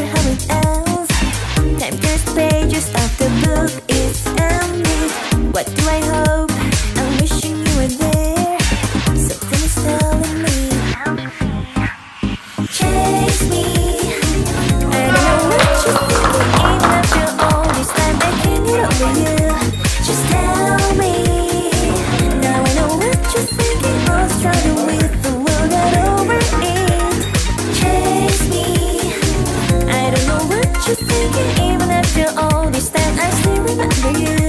wonder how it ends. Time turns pages of the book is ended. What do I hope? I'm wishing you were there. Something is telling me, chase me. I don't know what you're thinking, even after all this time I can't get over you. Just tell me. Now I know what you're thinking. All struggle with the world, got over it. Chase me. I don't know what you're thinking, even after all this time I still remember you.